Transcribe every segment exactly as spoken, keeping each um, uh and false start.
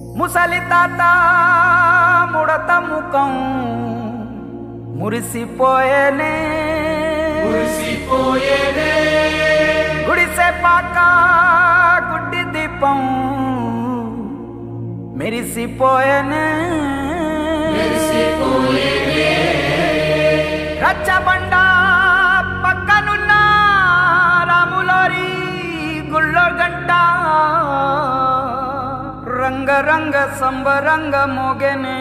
ముసలి తాత ముడత ముఖం మురిసిపోయేనే మురిసిపోయేనే గుడిసె పాక గుడ్డి దీపం మెరిసిపోయేనే మెరిసిపోయేనే రచ్చబండ పక్కనున్న రాములారి గుళ్ళో గంట రంగ రంగ సంబరంగ మోగెనే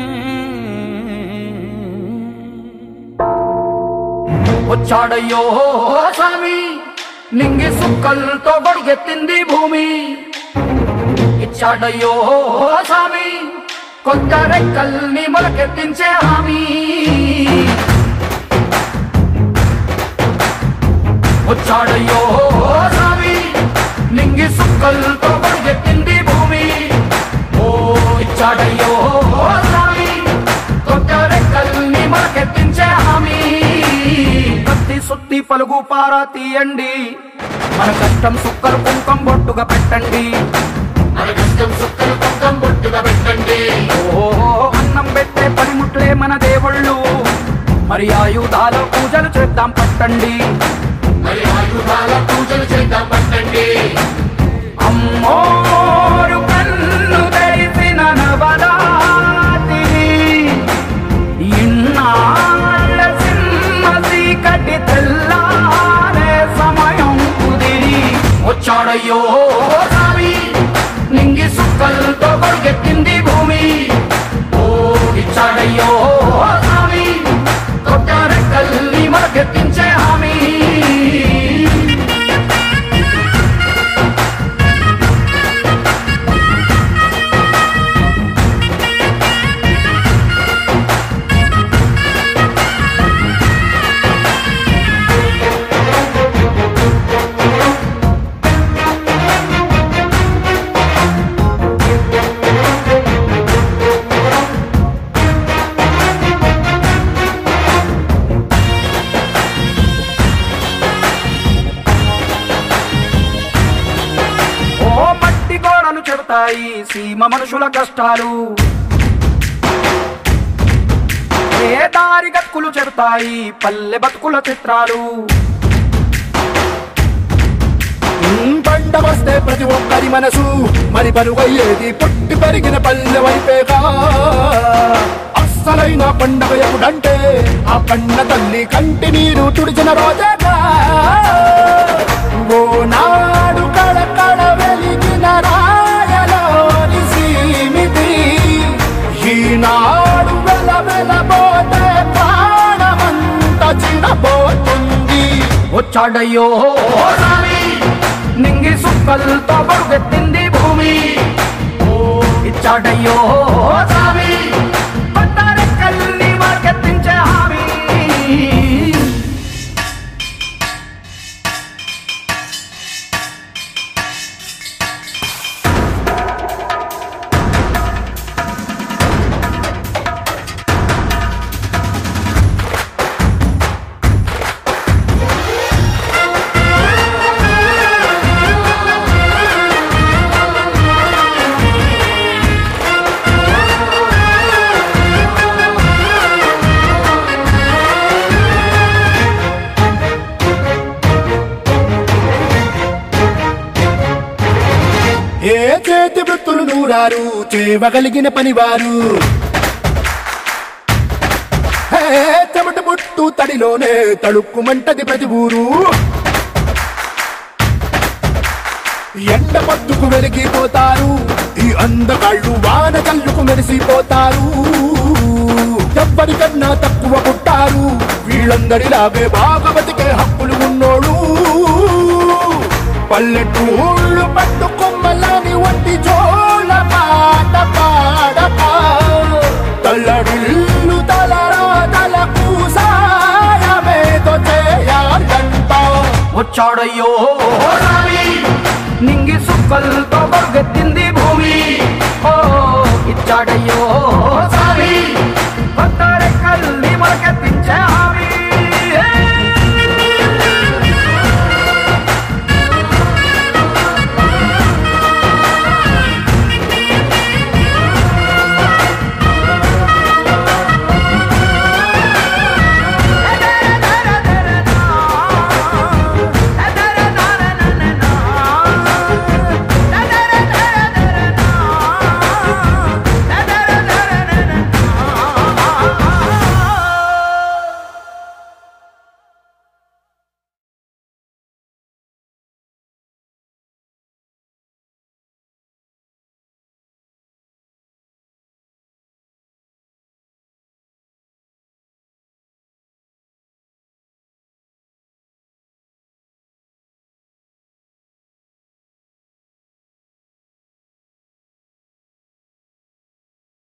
వచ్చాడయ్యో స్వామి నింగి సుక్కలతో బడుగెత్తింది భూమి ఇచ్చాడయ్యో స్వామి కొత్త రెక్కల్ని మొలకెత్తించే హామీ వచ్చాడయ్యో స్వామి నింగి సుక్కలతో బడుగెత్తింది భూమి ఓ ఇచ్చాడయ్యో స్వామి కొత్త రెక్కల్ని మొలకెత్తించే హామీ కత్తి సుత్తి పలుగు పారా తీయండి మన కష్టం సుక్కలు కుంకం బొట్టుగా పెట్టండి మన కష్టం సుక్కలు కుంకం బొట్టుగా పెట్టండి ఓ అన్నం పెట్టే పనిముట్లే మన దేవుళ్ళు మరి ఆయుధాల పూజలు చేద్దాం పట్టండి మరి ఆయుధాల పూజలు చేద్దాం పట్టండి అమ్మోరు కన్ను తెరిసిన నవరాత్రి ఇన్నాళ్ళ సింహ చీకటి తెల్లారే సమయం కుదిరి వచ్చాడయ్యో స్వామి నింగి సుక్కలతో బడుగెత్తింది భూమి ఓ ఇచ్చాడయ్యో స్వామి కొత్త రెక్కల్ని మొలకెత్తించే హామీ చెబుతాయి సీమ మనుషుల కష్టాలు ఏ దారి గక్కులు చెబుతాయి పల్లె బతుకుల చిత్రాలు పంట వస్తే ప్రతి ఒక్కరి మనసు మరి పరుగయ్యేది పుట్టి పెరిగిన పల్లె వైపేగా అస్సలైన పండగ ఎప్పుడంటే ఆ పండ తల్లి కంటి నీరు తుడిచిన రోజేగా ఓ నాడు కడకడ వెలిగిన రాయలోని సీమితి ఈనాడు వెల వెలబోతే ప్రాణమంత చిన్నబోతుంది వచ్చాడయ్యో స్వామి నింగి సుక్కలతో బడుగెత్తింది భూమి ఓ ఇచ్చాడయ్యో స్వామి కొత్త రెక్కల్ని మొలకెత్తించే హామీ ఏ చేతి వృత్తులు నూరారు చేయగలిగిన పనివారు చెమట పుట్టు తడిలోనే తడుక్కుమంటది ప్రతి ఊరు ఎండ పట్టుకు వెలిగిపోతారు ఈ అందగాళ్ళు వాన కళ్ళుకు మెరిసిపోతారు ఎవ్వరికన్నా తక్కువ పుట్టారు వీళ్ళందరిలాగే బాగా బతికే హక్కులు ఉన్నోడు పల్లెటూళ్ళు పట్టుకొమ్మలని వంటి జోల పాట పాడక తల్లడిల్లు తలరా తలకు సాయమేదో చేయాలంట వచ్చాడయ్యో స్వామి నింగి సుక్కలతో బడుగెత్తింది భూమి ఓ ఇచ్చాడయ్యో స్వామి